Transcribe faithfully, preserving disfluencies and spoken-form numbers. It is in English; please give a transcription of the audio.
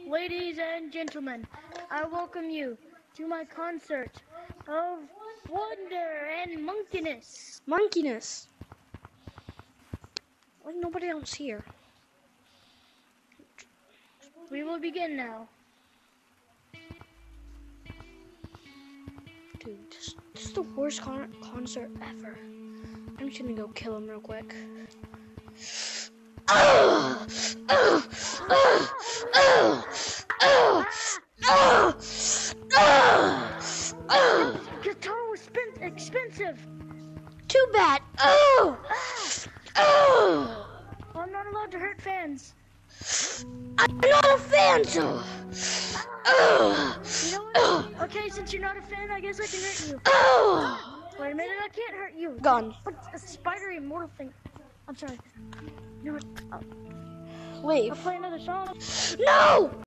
Ladies and gentlemen, I welcome you to my concert of wonder and monkeyness. Monkeyness. Like nobody else here. We will begin now. Dude, this, this is the worst con concert ever. I'm just gonna go kill him real quick. Oh! Oh! Oh! Oh! Oh! Oh! Oh! Oh! Guitar was spent expensive. Too bad. Oh! Oh! Well, I'm not allowed to hurt fans. I'm not a fan, so. Oh! You know what? Oh! Okay, since you're not a fan, I guess I can hurt you. Oh! Wait a minute, I can't hurt you. Gone. But a spidery immortal thing. I'm sorry. You know what? I'll, I'll Leave. play another song. No!